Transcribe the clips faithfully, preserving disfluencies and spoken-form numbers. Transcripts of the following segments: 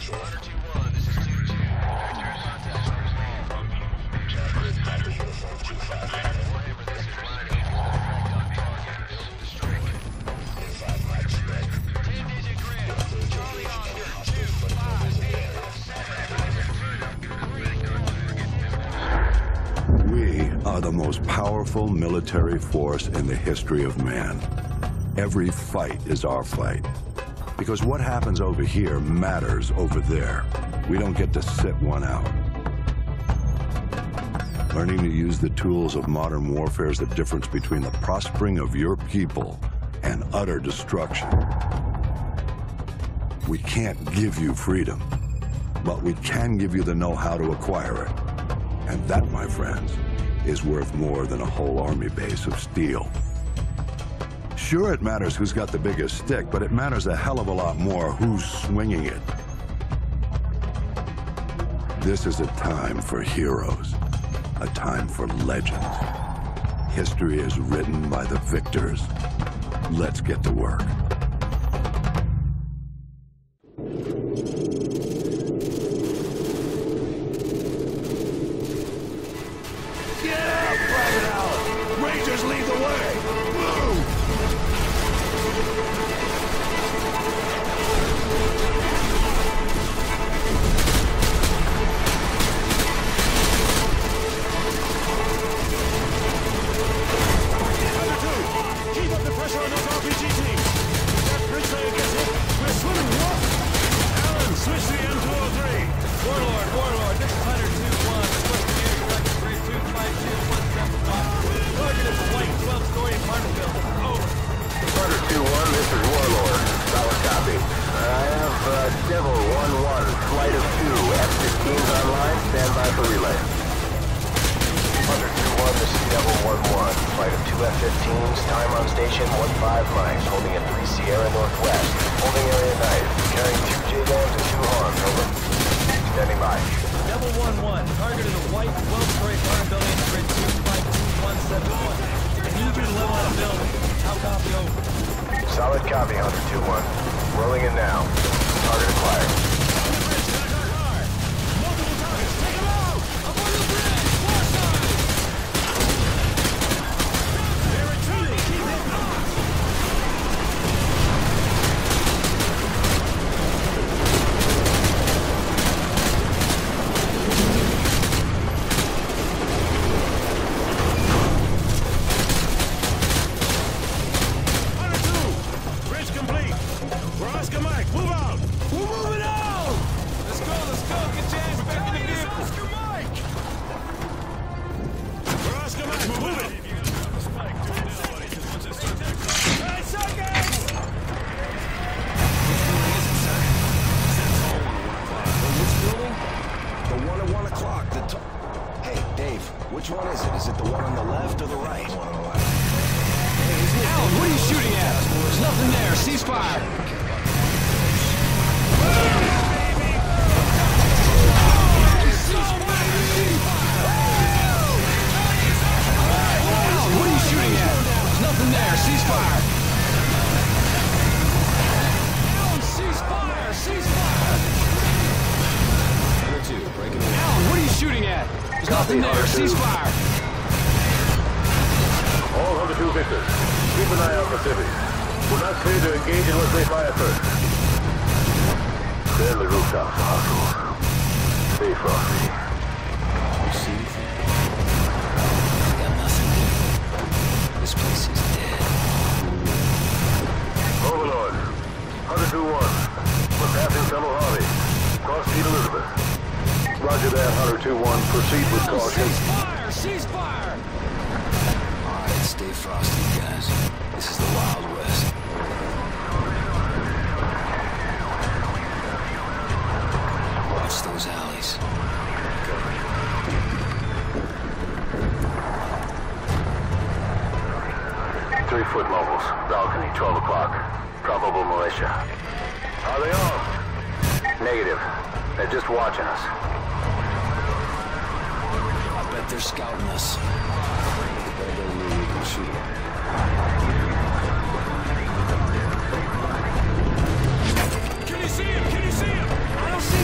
The most powerful military force in the history of man. Every fight is our fight. Because what happens over here matters over there. We don't get to sit one out. Learning to use the tools of modern warfare is the difference between the prospering of your people and utter destruction. We can't give you freedom, but we can give you the know-how to acquire it. And that, my friends, is worth more than a whole army base of steel. Sure, it matters who's got the biggest stick, but it matters a hell of a lot more who's swinging it. This is a time for heroes, a time for legends. History is written by the victors. Let's get to work. Solid copy, Hunter two one. Rolling in now. Target acquired. Multiple targets, take them out! Up on the bridge, far side! They're retreating, keep hitting them! Which one is it? Is it the one on the left or the right? One on the left. Alan, what are you shooting at? There's nothing there. Ceasefire. Alan, what are you shooting at? There's nothing there. Ceasefire. Alan, ceasefire. Ceasefire. Number two, break it away. Alan, what are you shooting at? There's nothing there. Ceasefire. All Hunter two victors, keep an eye out for cities. We're not clear to engage unless they fire first. Clear the rooftops, hostiles. Stay frosty. You see anything? I got nothing. This place is dead. Overlord, Hunter two one. We're passing Tunnel Harvey. Cross Street Elizabeth. Roger that, Hunter two one. Proceed with caution. Ceasefire! Ceasefire! Alright, stay frosty, guys. This is the Wild West. Watch those alleys. Three-foot mobiles. Balcony, twelve o'clock. Probable militia. Are they armed? Negative. They're just watching us. I bet they're scouting us. We better go where we can shoot them. Can you see him? Can you see him? I don't see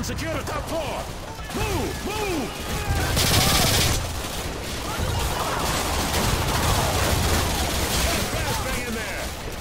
secure the top floor! Move! Move! Fast thing in there!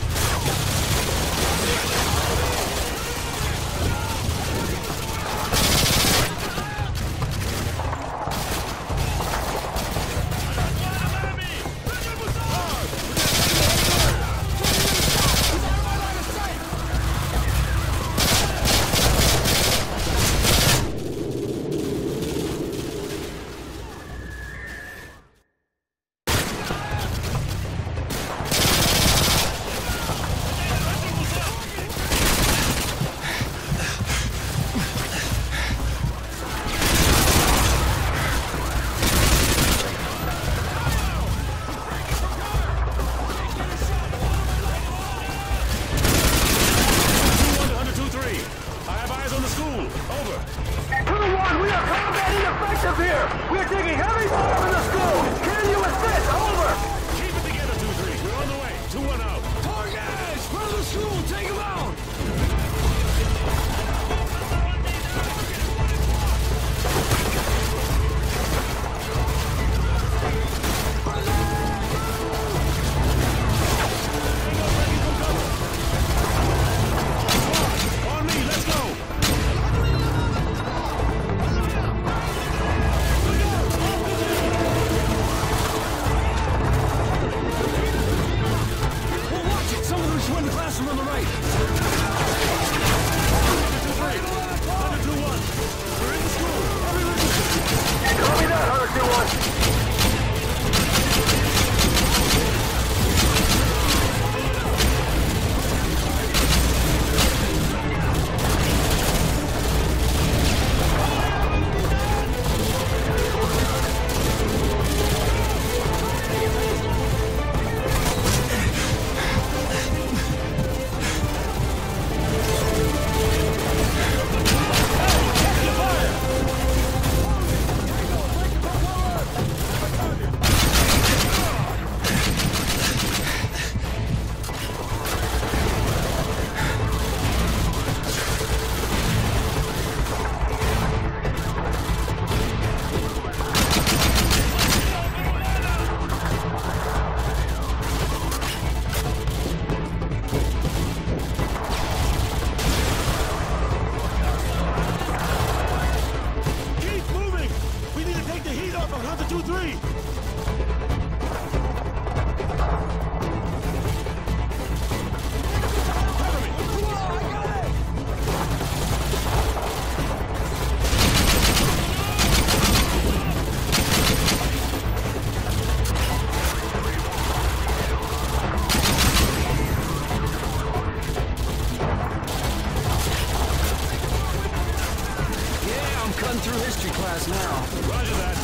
Through history class now. Roger that.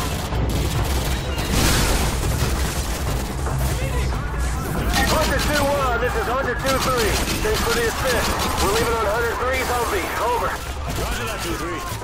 Hunter two one, this is Hunter two three. Thanks for the assist. We're leaving on Hunter three's Humvee. Over. Roger that, two three.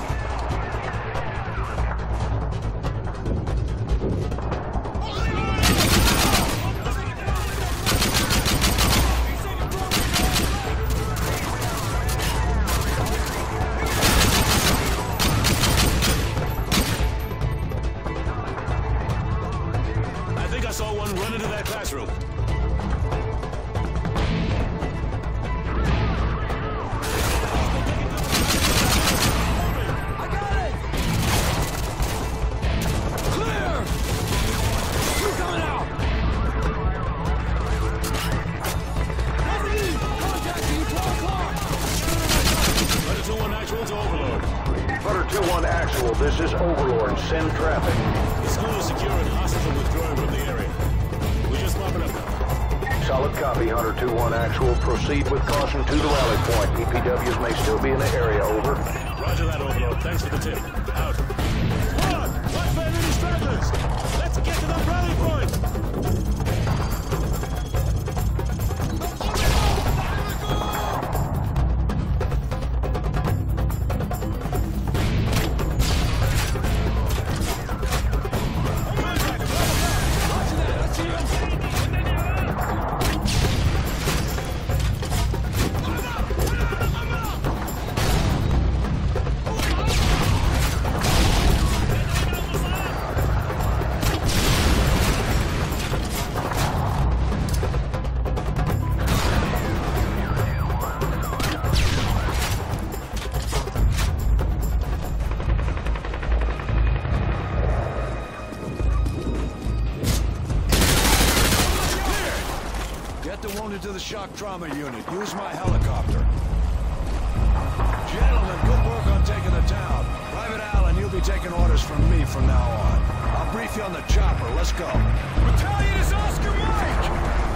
This is Overlord. Send traffic. The school is secure and hostiles are withdrawing from the area. We're just mopping up now. Solid copy, Hunter two one actual. Proceed with caution to the rally point. E P Ws may still be in the area. Over. Roger that, Overlord. Thanks for the tip. Out. Squad! Watch for enemy stragglers! Let's get to the rally point! trauma unit. Use my helicopter. Gentlemen, good work on taking the town. Private Allen, you'll be taking orders from me from now on. I'll brief you on the chopper. Let's go. Battalion is Oscar Mike!